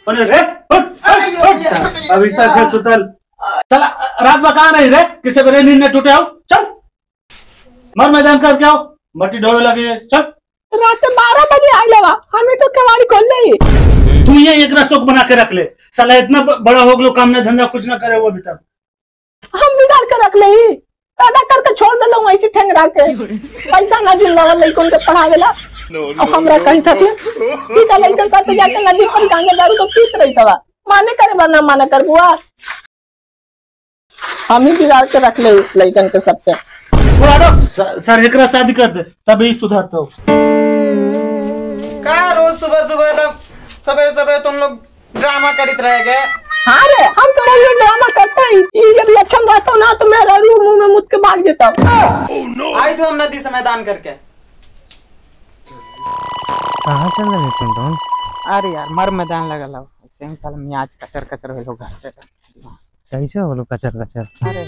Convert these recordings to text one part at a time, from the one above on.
अरे रे अभी तक है सुतल। चल रात में कहाँ रही रे? किसे मेरे नींद में टूटे आओ। चल मर मैदान करके आओ, मट्टी ढोवे लगी है। चल रात 12 बजे आई लवा, हमें तो कवाड़ी खोल नहीं। तू ये एक रसोक बना के रख ले। साला इतना बड़ा हो गलो, काम में धंधा कुछ ना करे वो अभी तक। हम बिगाड़ के रख ले, पैदा करके छोड़ दे लो ऐसी ठंगरा के। पैसा ना जुल लगा लइकन के पढ़ावेला। अब हमरा कहीं था ठीक है, लइकन साथ जाके नदी पर गांगे दारू तो पीत रही था। माने करे वरना माने कर बुआ। हम ही बिगाड़ के रख ले इस लइकन के सब पे। सर एकरा शादी कर दे तभी सुधरता हो। क्या रोज सुबह सुबह तब सवेरे सवेरे तुम लोग ड्रामा करित रह गए? हाँ रे, हम तो रोज ड्रामा करते ही। ये जब लक्षण रहता ना तो मैं रू मुंह में मुद के भाग जाता। आई तो हम नदी से मैदान करके। कहाँ चल रहे तुम? अरे यार मर मैदान लगा लो ऐसे ही साल में आज कचर कचर हो लोग घर से। कैसे हो लोग कचर कचर? अरे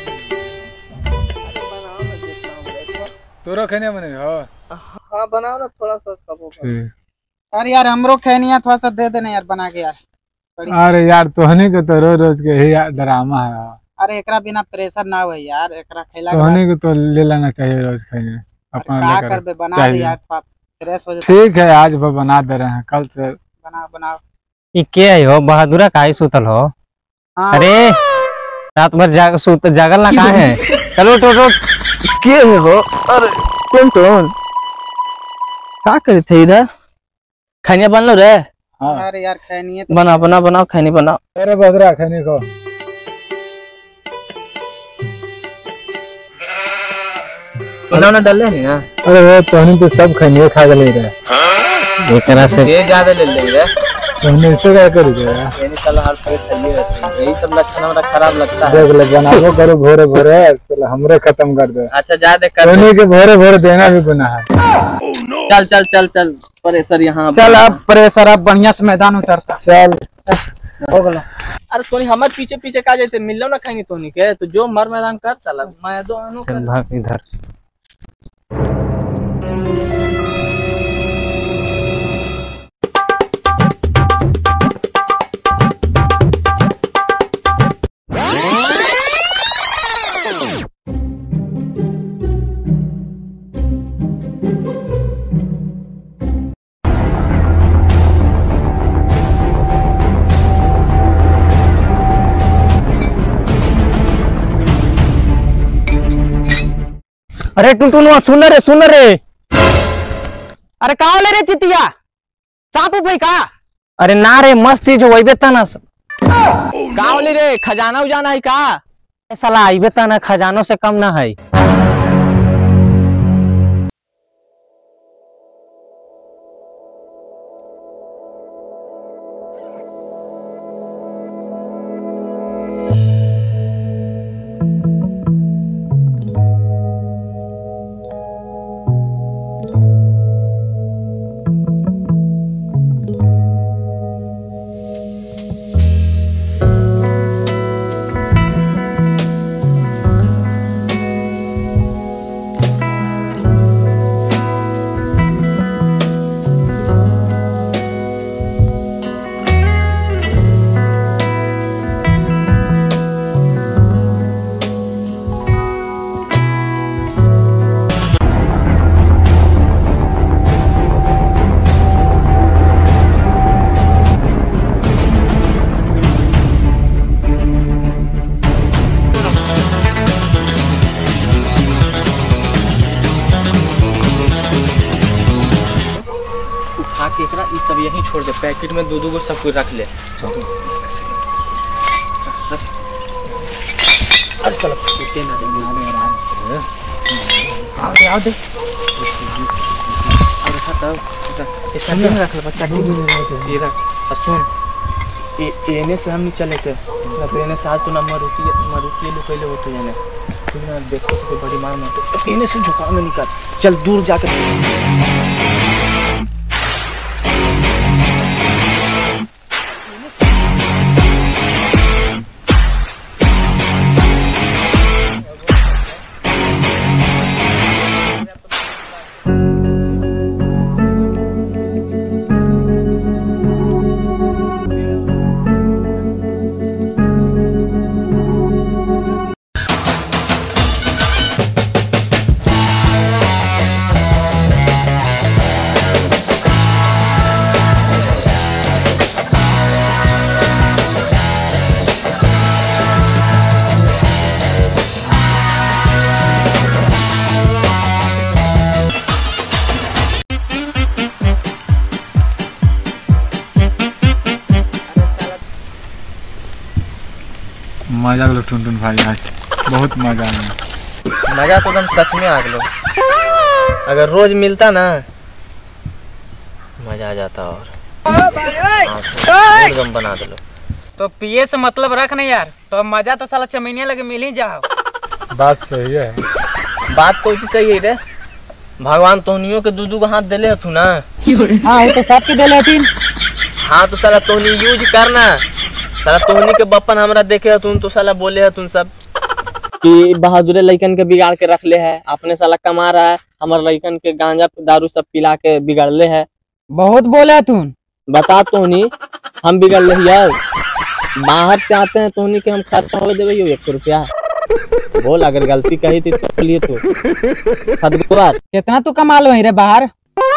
तोरा खाने बने हो? हाँ बनाओ ना थोड़ा सा खाओ। अरे यार हमरो खैनिया थोड़ा सा दे देना यार बना के यार। अरे यार तोहनी के तो रोज रोज के ही ड्रामा है। अरे एकरा बिना प्रेशर ना हो यार, एकरा खैला तोहनी को तो ले लेना चाहिए रोज खाने। अपना क्या करबे, बना दे यार फ्रेश हो जाए। ठीक है आज वो बना दे रहे हैं, कल से बनाओ बनाओ। ये क्या हो बहादुरा काहे सुतल हो? अरे रात भर जागल ना कहाँ है? चलो टोटो के हो? अरे टोन क्या करे थे इधर? खाने बन लो रे। हाँ। अरे यार खैनी है बनाओ खाने बनाओ। अरे बदरा खाने को बनाना डाल ले ना। अरे वो तोहनी तो सब खाने खा ले रहे। एक तरह से ये ज्यादा ले ले तोहनी इससे क्या करोगे? यानी कल हर कोई खाली रहती है, यही सब लक्षण हमरा खराब लगता है। देख ले बनाओ करो भोरे भोरे, चलो हमरे खत्म कर दो। अच्छा जा दे कर। तोहनी के भोरे भोरे देना भी बना है। चल चल चल चल प्रेशर यहाँ। चल अब प्रेशर अब बढ़िया से मैदान उतरता। चल हो गला। अरे सोनी हमारे पीछे पीछे का जाते मिल ना खाएंगे तोनी के तो जो मर मैदान कर चला मैदान चल भाग इधर। अरे टुनटुनुआ सुन रे। अरे कहाँ ले रे चितिया? सांप भाई का? अरे ना रे मस्त जो वही बेता ना। कहाँ ले रे? खजाना उजाना है का? साला आई बेता ना, खजानों से कम ना है। ये सब यहीं छोड़ दे, पैकेट में दो को सब कुछ रख ले। अरे साला फूटे ना दे। आओ दे अरे खत्म इसमें नहीं रख ले बच्चा। ये रख सुन, एने से हम नहीं चले थे ना, तो एने से आज तो ना मारुति लुकैले होते जाने तू ना देखो तो बड़ी मार मत, तो एने से झुकाव में निकल, चल दूर जाकर। मजा लो टुनटुन भाई, आज बहुत मजा आया। मजा तो एकदम सच में आ गलो। अगर रोज मिलता ना मजा आ जाता। और एकदम बना दो। तो पिए से मतलब रख नहीं यार, तो मजा तो साला चमीनिया लगे मिल ही जाओ। बात सही है। बात कोई चीज सही है रे। भगवान तोहनियों के दूधू को हाथ देले हथु ना। हाँ वो तो सबके देले हथिन। हाँ तो साला तोहनी यूज करना। साला तोहनी के बप्पन हमरा देखे हथुन तो साला बोले हथुन सब कि बहादुर लइकन के बिगाड़ के रख ले है। अपने साला कमा रहा है, हमारे लइकन के गांजा दारू सब पिला के बिगाड़ ले है। बहुत बोले हथुन। बता तोहनी हम बिगड़ रही है। बाहर से आते हैं तोहनी के हम खर्चा हो देवे 1 रुपया। बोल अगर गलती कही थी तो लिए तो कितना तू कमा लो रे बाहर?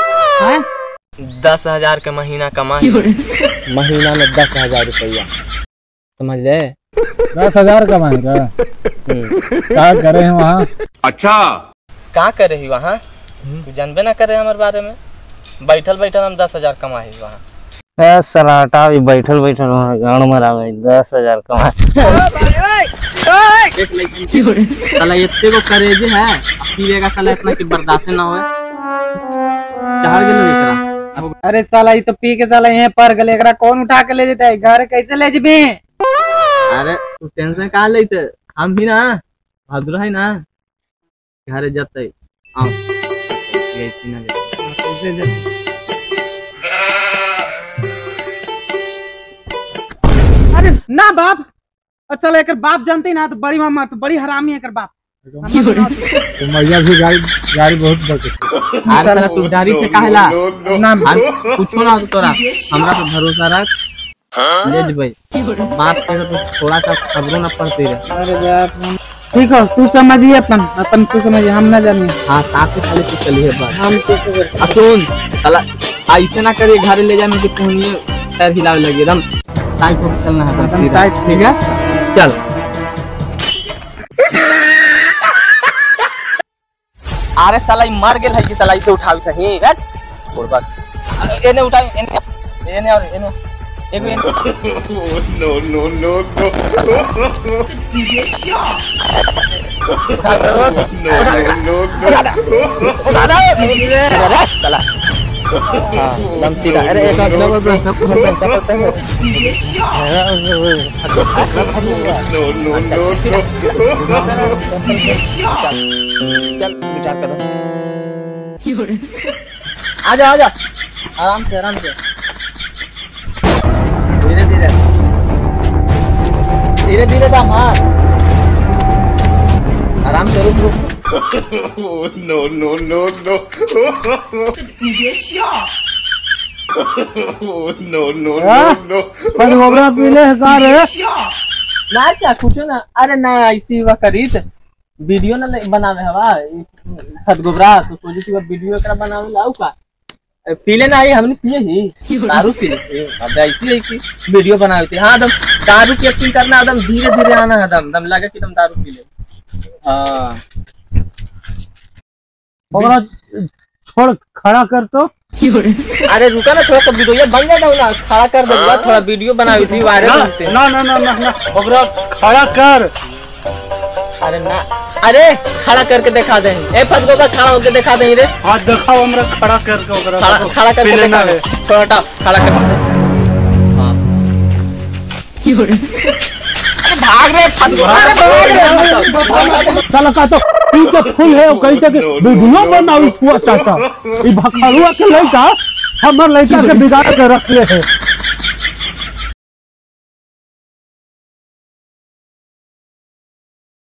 10,000 के महीना कमा। महीना में 10,000 रुपया, समझ ले। 10,000 कमाएगा। क्या करे हैं वहाँ? अच्छा क्या करे ही वहाँ? तू जानबे ना करे हमारे बारे में। बैठल बैठल हम 10,000 कमाए वहाँ। सलाटा भी बैठल बैठल गाड़ मरा 10,000 कमा। साला इतने को करेजे है, पीएगा साला इतना कि बर्दाश्त ना होए। चाहर के नहीं करा। अरे साला ये तो पी के साला यहाँ पर गले, एकरा कौन उठा के ले जाता है? घर कैसे ले जबे? अरे तू टेंशन कहाँ लेते? हम भी ना बहादुर है ना, घर जाते। आओ अरे ना बाप, अच्छा लेकर बाप जानते ना तो बड़ी मामा तो बड़ी हरामी है कर बाप। तो मैया भी गाड़ी बहुत बचे। अरे तू गाड़ी से काहेला ना पूछो ना तोरा, हमरा पे भरोसा रख। ले भाई बाप के तो थोड़ा सा खबरों ना पड़ती रहे। अरे बाप ठीक है, तू समझिए अपन तू समझिए, हम ना जानिए। हाँ साथ में खाली तू चलिए बात। हम तो सुन साला ऐसे ना करिए, घर ले जाने की तुमने पैर हिलाने लगे एकदम टाइट होकर चलना है एकदम टाइट। ठीक है चल। अरे साला मर गेल है कि साला इसे उठावी सही हट छोड़ बस। एने उठाई एने और एने एक भी नो नो नो नो साला दम सीधा। अरे एक और नो नो नो चल विचार करो। आजा आजा आराम से धीरे धीरे धीरे धीरे दाम। हाँ आराम से रुक no no no no no no no पर होगा पीले हजार है ना क्या कुछ ना। अरे ना ऐसी वा करी वीडियो ना बनावे हवा खत गोबरा तो सोची थी वीडियो एकरा बनावे लाऊ का पीले ना आई हमने पिए ही दारू पी ली। अब ऐसी है कि वीडियो बनावे थे। हाँ दम दारू की एक्टिंग करना एकदम धीरे धीरे आना है, दम दम लगे कि तुम दारू पी ले। हाँ छोड़ खड़ा कर तो। अरे रुका ना थोड़ा सा वीडियो बन जाता ना, खड़ा कर दूंगा। थोड़ा वीडियो बनाई थी वायरल होते। ना ना ना ना ओकरा खड़ा कर। अरे ना अरे खड़ा करके दिखा दे। ए फट गोबा खड़ा होके दिखा दे रे। हाथ दिखाओ हमरा खड़ा करके ओकरा खड़ा करके दिखा दे। थोड़ा खड़ा कर। हां अरे भाग रे फट गोबा। साला का तो तू तो फुल है कहीं के वीडियो बनाऊ हुआ चाचा। ई भखरुआ के लइका हमर लइका के बिगाड़ के रख ले है।